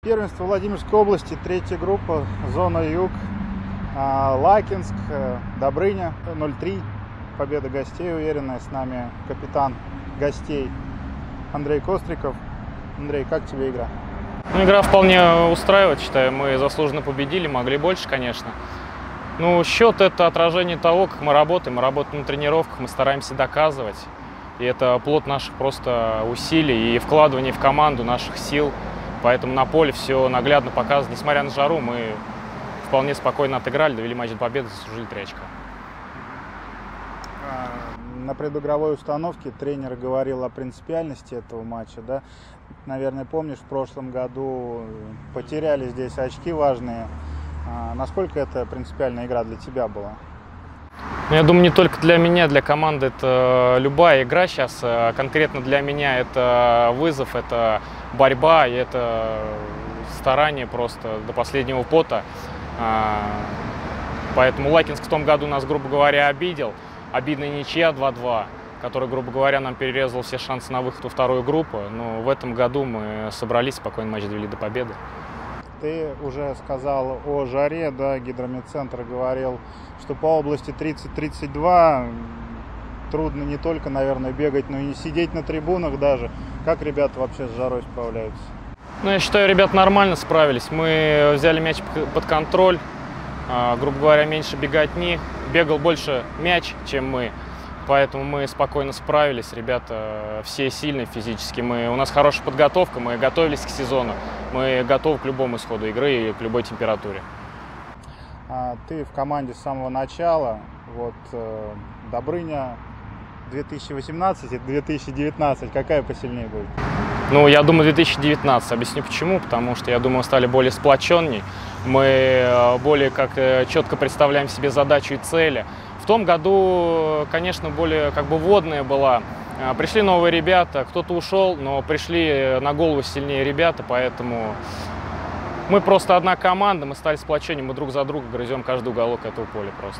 Первенство Владимирской области, третья группа, зона Юг, Лакинск, Добрыня, 0-3. Победа гостей уверенная. С нами капитан гостей Андрей Костриков. Андрей, как тебе игра? Игра вполне устраивает, считаю. Мы заслуженно победили, могли больше, конечно. Счет – это отражение того, как мы работаем. Мы работаем на тренировках, мы стараемся доказывать. И это плод наших просто усилий и вкладывания в команду наших сил. Поэтому на поле все наглядно показано. Несмотря на жару, мы вполне спокойно отыграли, довели матч до победы, заслужили 3 очка. На предыгровой установке тренер говорил о принципиальности этого матча, да? Наверное, помнишь, в прошлом году потеряли здесь очки важные. Насколько это принципиальная игра для тебя была? Я думаю, не только для меня, для команды это любая игра сейчас. Конкретно для меня это вызов, это борьба, и это старание просто до последнего пота. Поэтому Лакинск в том году нас, грубо говоря, обидел. Обидная ничья 2-2, которая, грубо говоря, нам перерезала все шансы на выход во вторую группу. Но в этом году мы собрались, спокойно матч довели до победы. Ты уже сказал о жаре, да, гидрометцентр говорил, что по области 30-32 трудно не только, наверное, бегать, но и сидеть на трибунах даже. Как ребята вообще с жарой справляются? Я считаю, ребята нормально справились. Мы взяли мяч под контроль, грубо говоря, меньше беготни. Бегал больше мяч, чем мы, поэтому мы спокойно справились. Ребята все сильные физически. У нас хорошая подготовка, мы готовились к сезону. Мы готовы к любому исходу игры и к любой температуре. Ты в команде с самого начала. Добрыня 2018 и 2019. Какая посильнее будет? Я думаю, 2019. Объясню почему. Потому что, я думаю, мы стали более сплоченней. Мы более четко представляем себе задачу и цели. В том году, конечно, более вводная была. Пришли новые ребята, кто-то ушел, но пришли на голову сильнее ребята, поэтому мы просто одна команда, мы стали сплоченнее, мы друг за друга грызем каждый уголок этого поля просто.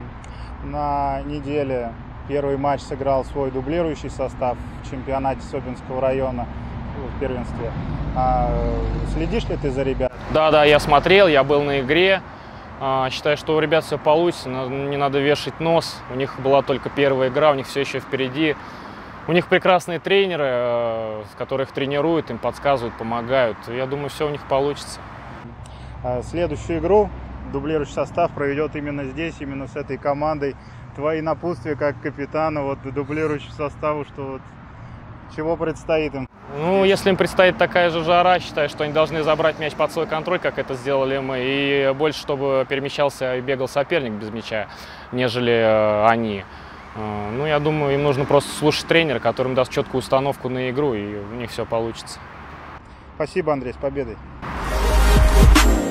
На неделе первый матч сыграл свой дублирующий состав в чемпионате Собинского района в первенстве. Следишь ли ты за ребятами? Да, я смотрел, я был на игре. Считаю, что у ребят все получится, но не надо вешать нос. У них была только первая игра, у них все еще впереди. У них прекрасные тренеры, которых тренируют, им подсказывают, помогают. Я думаю, все у них получится. Следующую игру дублирующий состав проведет именно здесь, именно с этой командой. Твои напутствия как капитана дублирующему составу, чего предстоит им? Если им предстоит такая же жара, считаю, что они должны забрать мяч под свой контроль, как это сделали мы, и больше, чтобы перемещался и бегал соперник без мяча, нежели они. Я думаю, им нужно просто слушать тренера, который им даст четкую установку на игру, и у них все получится. Спасибо, Андрей, с победой!